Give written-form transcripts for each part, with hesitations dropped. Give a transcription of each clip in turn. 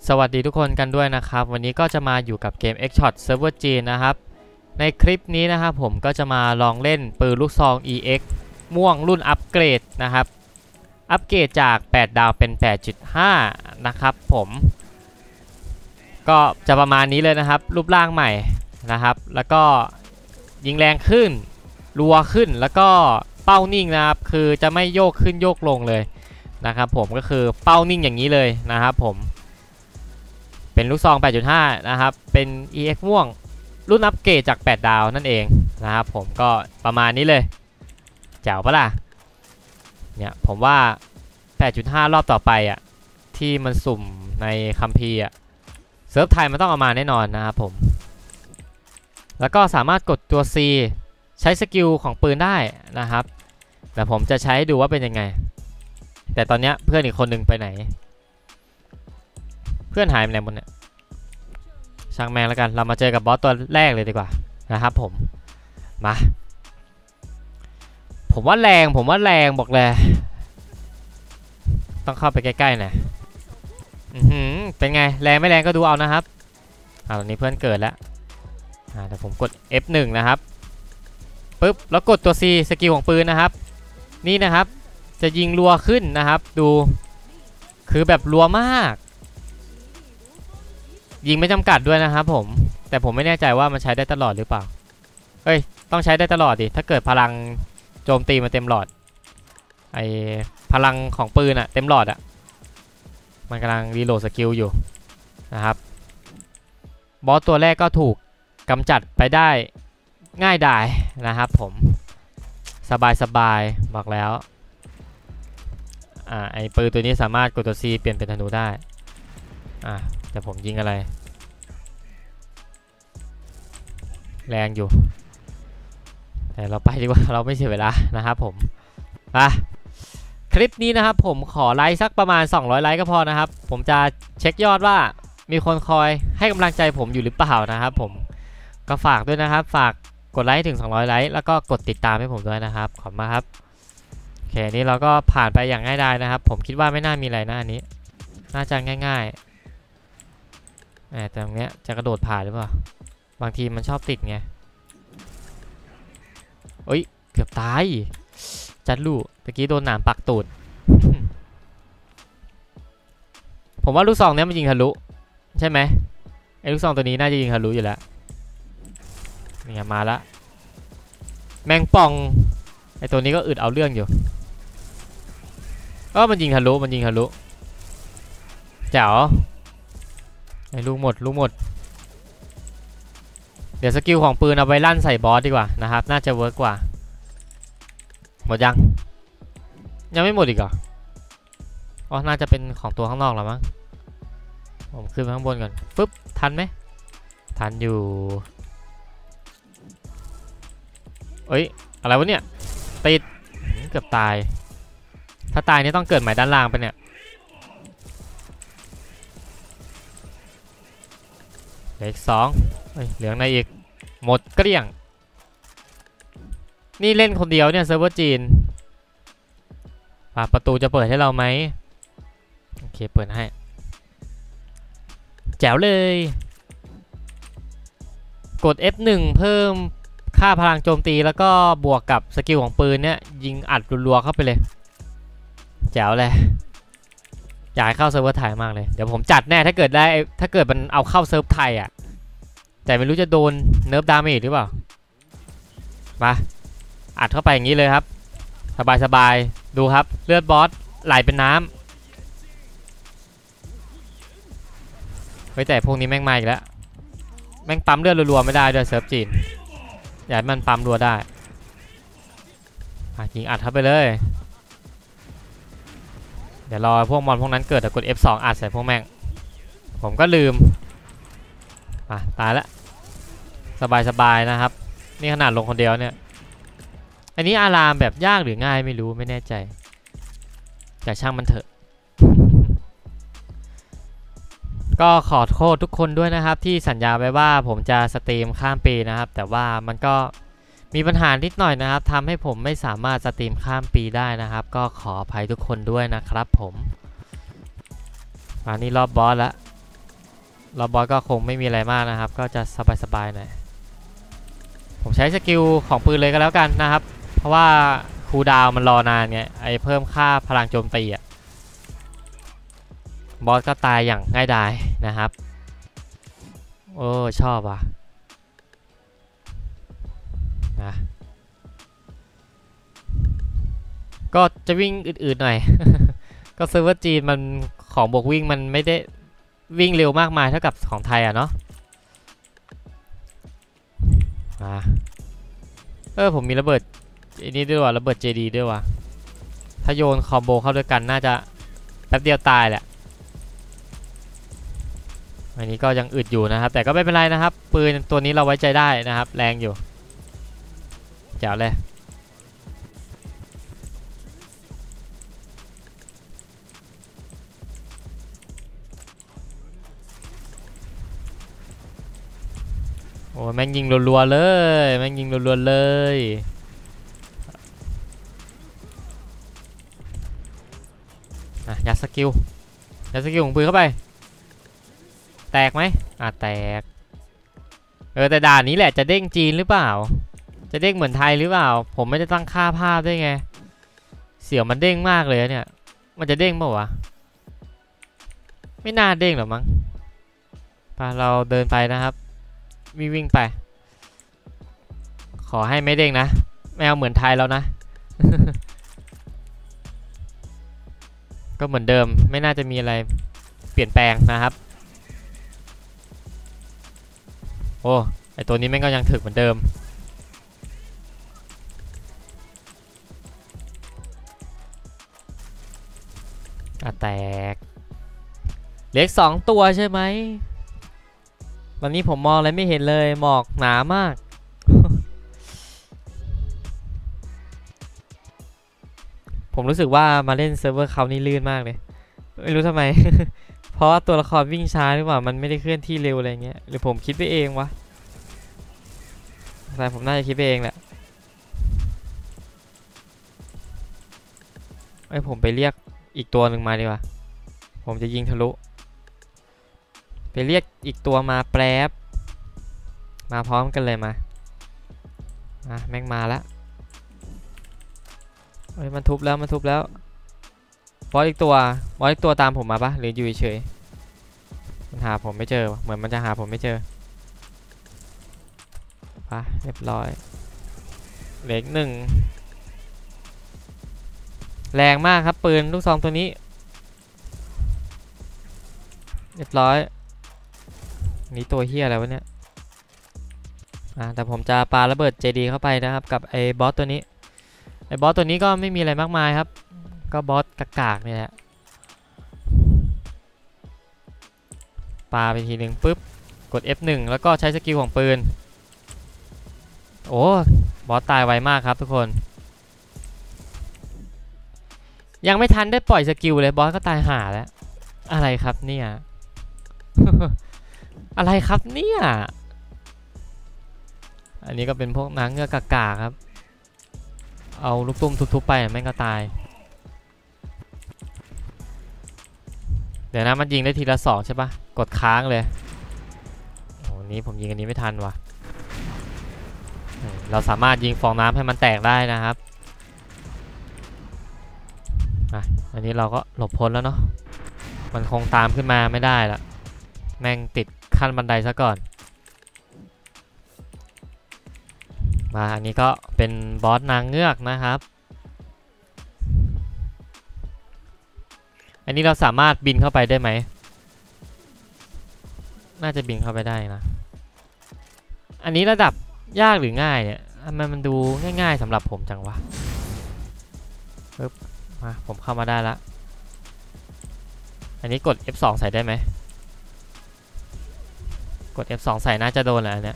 สวัสดีทุกคนกันด้วยนะครับวันนี้ก็จะมาอยู่กับเกม X-Shot Server G นะครับในคลิปนี้นะครับผมก็จะมาลองเล่นปืนลูกซอง EX ม่วงรุ่นอัปเกรดนะครับอัปเกรดจาก8ดาวเป็น 8.5 นะครับผมก็จะประมาณนี้เลยนะครับรูปร่างใหม่นะครับแล้วก็ยิงแรงขึ้นรัวขึ้นแล้วก็เป้านิ่งนะครับคือจะไม่โยกขึ้นโยกลงเลยนะครับผมก็คือเป้านิ่งอย่างนี้เลยนะครับผมเป็นลูกซอง 8.5 นะครับเป็น EX ม่วงรุ่นอัปเกรดจาก8ดาวนั่นเองนะครับผมก็ประมาณนี้เลยแจ๋วปะล่ะเนี่ยผมว่า 8.5 รอบต่อไปอ่ะที่มันสุ่มในคัมภีร์อ่ะเซิร์ฟไทยมันต้องเอามาแน่นอนนะครับผมแล้วก็สามารถกดตัว C ใช้สกิลของปืนได้นะครับแต่ผมจะใช้ดูว่าเป็นยังไงแต่ตอนนี้เพื่อนอีกคนนึงไปไหนเพื่อนหายไปไหนหมดเนี่ยช่างแมงแล้วกันเรามาเจอกับบอสตัวแรกเลยดีกว่านะครับผมมาผมว่าแรงบอกเลยต้องเข้าไปใกล้ๆหน่อยเป็นไงแรงไม่แรงก็ดูเอานะครับตอนนี้เพื่อนเกิดแล้วเดี๋ยวผมกด F1 นะครับปึ๊บแล้วกดตัว C สกิลของปืนนะครับนี่นะครับจะยิงรัวขึ้นนะครับดูคือแบบรัวมากยิงไม่จำกัดด้วยนะครับผมแต่ผมไม่แน่ใจว่ามันใช้ได้ตลอดหรือเปล่าเอ้ยต้องใช้ได้ตลอดดิถ้าเกิดพลังโจมตีมาเต็มหลอดไอพลังของปืนอะเต็มหลอดอะมันกำลังรีโหลดสกิลอยู่นะครับบอสตัวแรกก็ถูกกำจัดไปได้ง่ายดายนะครับผมสบายบอกแล้วไอปืนตัวนี้สามารถกดตัว C เปลี่ยนเป็นธนูได้แต่ผมยิงอะไรแรงอยู่แต่เราไปดีกว่าเราไม่เสียเวลานะครับผมคลิปนี้นะครับผมขอไลค์สักประมาณ200ไลค์ก็พอนะครับผมจะเช็คยอดว่ามีคนคอยให้กำลังใจผมอยู่หรือเปล่านะครับผมก็ฝากด้วยนะครับฝากกดไลค์ถึง200ไลค์แล้วก็กดติดตามให้ผมด้วยนะครับขอบคุณมากครับโอเคนี่เราก็ผ่านไปอย่างง่ายดายนะครับผมคิดว่าไม่น่ามีอะไรนะอันนี้น่าจะง่ายๆแต่ตรงเนี้ยจะกระโดดผ่านหรือเปล่าบางทีมันชอบติดไงเอ้ยเกือบตายจัดลู่ตะกี้โดนหนามปักตูด ผมว่าลูกซองเนี้ยมันยิงทะลุใช่ไหมไอ้ลูกซองตัวนี้น่าจะยิงทะลุอยู่แล้วนี่มาละแมงป่องไอ้ตัวนี้ก็อึดเอาเรื่องอยู่มันยิงทะลุแจ๋วไอ้ลูกหมดเดี๋ยวสกิลของปืนเอาไปลั่นใส่บอสดีกว่านะครับน่าจะเวิร์กกว่าหมดยังไม่หมดอีกเหรอน่าจะเป็นของตัวข้างนอกแล้วมั้งผมขึ้นไปข้างบนก่อนปึ๊บทันไหมทันอยู่อะไรวะเนี่ยติดเกือบตายถ้าตายนี่ต้องเกิดใหม่ด้านล่างไปเนี่ยเหลืออีก2เหลืองในอีกหมดเกลี้ยงนี่เล่นคนเดียวเนี่ยเซิร์ฟเวอร์จีนประตูจะเปิดให้เราไหมโอเคเปิดให้แจ๋วเลยกด F1 เพิ่มค่าพลังโจมตีแล้วก็บวกกับสกิลของปืนเนี่ยยิงอัดรัวๆเข้าไปเลยแจ๋วเลยอยากให้เข้าเซิร์ฟเวอร์ไทยมากเลยเดี๋ยวผมจัดแน่ถ้าเกิดมันเอาเข้าเซิร์ฟไทยอ่ะแต่ไม่รู้จะโดนเนิร์ฟดาเมจหรือเปล่ามาอัดเข้าไปอย่างนี้เลยครับสบายดูครับเลือดบอสไหลเป็นน้ำแต่พวกนี้แม่งมาอีกแล้วแม่งปั๊มเลือดรัวๆไม่ได้ด้วยเซิร์ฟจีนอยากให้มันปั๊มรัวได้ยิงอัดเข้าไปเลยเดี๋ยวรอพวกมอนพวกนั้นเกิดแต่กด F2 อัดใส่พวกแม่งผมก็ลืมตายแล้วสบายนะครับนี่ขนาดลงคนเดียวเนี่ยอันนี้อารามแบบยากหรือง่ายไม่รู้ไม่แน่ใจแต่ช่างมันเถอะ ก็ขอโทษทุกคนด้วยนะครับที่สัญญาไว้ว่าผมจะสตรีมข้ามปีนะครับแต่ว่ามันก็มีปัญหานิดหน่อยนะครับทำให้ผมไม่สามารถสตรีมข้ามปีได้นะครับก็ขออภัยทุกคนด้วยนะครับผมนี่รอบบอสแล้วเราบอสก็คงไม่มีอะไรมากนะครับก็จะสบายๆหน่อยผมใช้สกิลของปืนเลยก็แล้วกันนะครับเพราะว่าคูลดาวน์มันรอนานไงไอเพิ่มค่าพลังโจมตีอะบอสก็ตายอย่างง่ายดายนะครับโอ้ชอบอ่ะนะก็จะวิ่งอืดๆหน่อย ก็เซิร์ฟเวอร์จีนมันของบวกวิ่งมันไม่ได้วิ่งเร็วมากมายเท่ากับของไทยอ่ะเนาะผมมีระเบิดอันนี้ด้วยว่ะระเบิด JD ด้วยว่ะถ้าโยนคอมโบเข้าด้วยกันน่าจะแป๊บเดียวตายแหละอันนี้ก็ยังอึดอยู่นะครับแต่ก็ไม่เป็นไรนะครับปืนตัวนี้เราไว้ใจได้นะครับแรงอยู่แจ๋วเลยโอ้แม่งยิงรัวๆเลยแม่งยิงรัวๆเลยยัดสกิลของปืนเข้าไปแตกไหมแตกแต่ด่านนี้แหละจะเด้งจีนหรือเปล่าจะเด้งเหมือนไทยหรือเปล่าผมไม่ได้ตั้งค่าภาพด้วยไงเสียวมันเด้งมากเลยเนี่ยมันจะเด้งเปล่าวะไม่น่าเด้งหรอกมั้งเราเดินไปนะครับวิ่งไปขอให้ไม่เด้งนะไม่เอาเหมือนไทยแล้วนะ ก็เหมือนเดิมไม่น่าจะมีอะไรเปลี่ยนแปลงนะครับโอ้ไอตัวนี้แม่งก็ยังถึกเหมือนเดิมแตกเหล็ก2ตัวใช่ไหมวันนี้ผมมองอะไรไม่เห็นเลยหมอกหนามาก ผมรู้สึกว่ามาเล่นเซิร์ฟเวอร์เขานี่ลื่นมากเลยไม่รู้ทำไม เพราะว่าตัวละครวิ่งช้าหรือเปล่ามันไม่ได้เคลื่อนที่เร็วอะไรเงี้ยหรือผมคิดไปเองวะแต่ผมน่าจะคิดไปเองแหละผมไปเรียกอีกตัวหนึ่งมาดีกว่าผมจะยิงทะลุไปเรียกอีกตัวมาแป๊บมาพร้อมกันเลยมาแม่งมาแล้วมันทุบแล้วบอสอีกตัวตามผมมาปะหรืออยู่เฉยมันหาผมไม่เจอเหมือนมันจะหาผมไม่เจอปะเรียบร้อยเหล็ก1แรงมากครับปืนลูกซองตัวนี้เรียบร้อยนี่ตัวเฮียอะไรวะเนี่ยแต่ผมจะปาระเบิด JD เข้าไปนะครับกับไอ้บอสตัวนี้ก็ไม่มีอะไรมากมายครับก็บอสกากๆนี่แหละปาไปทีหนึ่งปุ๊บกด F1 แล้วก็ใช้สกิลของปืนโอ้บอสตายไวมากครับทุกคนยังไม่ทันได้ปล่อยสกิลเลยบอสก็ตายห่าแล้วอะไรครับเนี่ย อะไรครับเนี่ยอันนี้ก็เป็นพวกนางเงือกกากๆครับเอาลูกตุ้มทุบๆไปแม่งก็ตายเดี๋ยวนะมันยิงได้ทีละ2ใช่ปะกดค้างเลยโอ้นี้ผมยิงอันนี้ไม่ทันว่ะเราสามารถยิงฟองน้ำให้มันแตกได้นะครับอันนี้เราก็หลบพ้นแล้วเนาะมันคงตามขึ้นมาไม่ได้ละแม่งติดขั้นบันไดซะก่อนมาอันนี้ก็เป็นบอสนางเงือกนะครับอันนี้เราสามารถบินเข้าไปได้ไหมน่าจะบินเข้าไปได้นะอันนี้ระดับยากหรือง่ายเนี่ยทำไมมันดูง่ายๆสำหรับผมจังวะปึ๊บมาผมเข้ามาได้ละอันนี้กด F2 ใส่ได้ไหมกด F2 ใส่น่าจะโดนแหละอันเนี้ย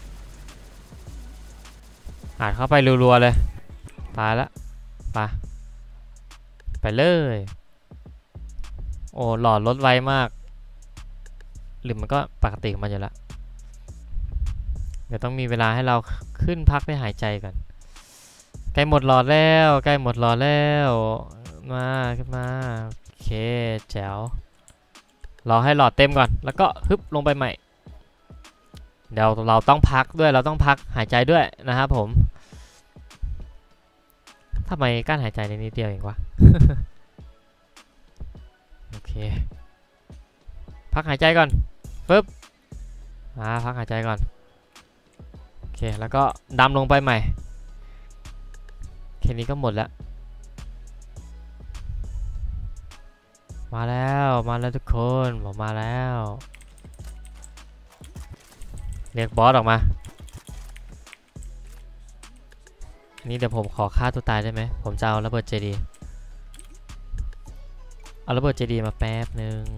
เข้าไปรัวๆเลยตายละไปเลยโอ้หลอดลดไวมากหรือมันก็ปกติของมันอยู่แล้วเดี๋ยวต้องมีเวลาให้เราขึ้นพักไปหายใจก่อนใกล้หมดหลอดแล้วมาขึ้นมาโอเคแจ๋วรอให้หลอดเต็มก่อนแล้วก็ฮึบลงไปใหม่เดี๋ยวเราต้องพักด้วยเราต้องพักหายใจด้วยนะครับผมทำไมกั้นหายใจในนิดเดียวเองวะ โอเคพักหายใจก่อนปึ๊บพักหายใจก่อนโอเคแล้วก็ดำลงไปใหม่แค่นี้ก็หมดแล้วมาแล้วทุกคนผมมาแล้วเรียกบอสออกมาอันนี้เดี๋ยวผมขอฆ่าตัวตายได้ไหมผมจะเอาระเบิดเจดีมาแป๊บหนึ่ง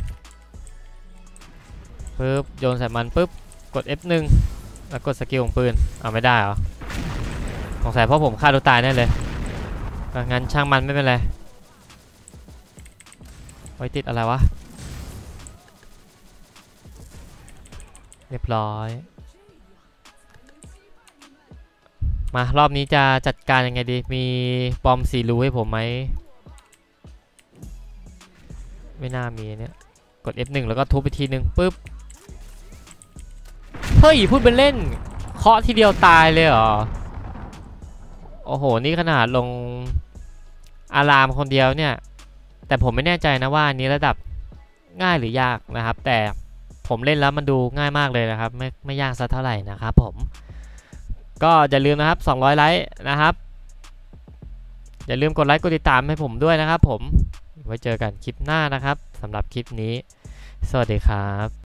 ปึ๊บโยนใส่มันปึ๊บกด F1 แล้วกดสกิลของปืนเอาไม่ได้เหรอสงสัยเพราะผมฆ่าตัวตายแน่เลยงั้นช่างมันไม่เป็นไรไว้ติดอะไรวะเรียบร้อยมารอบนี้จะจัดการยังไงดีมีบอม4 รูให้ผมไหมไม่น่ามีเนี่ยกด F1 แล้วก็ทุบไปทีนึงปึ๊บเฮ้ยพูดเป็นเล่นเคาะทีเดียวตายเลยเหรอโอ้โหนี่ขนาดลงอารามคนเดียวเนี่ยแต่ผมไม่แน่ใจนะว่าอันนี้ระดับง่ายหรือยากนะครับแต่ผมเล่นแล้วมันดูง่ายมากเลยนะครับไม่ยากสักเท่าไหร่นะครับผมก็อย่าลืมนะครับ200 ไลค์นะครับอย่าลืมกดไลค์กดติดตามให้ผมด้วยนะครับผมไว้เจอกันคลิปหน้านะครับสำหรับคลิปนี้สวัสดีครับ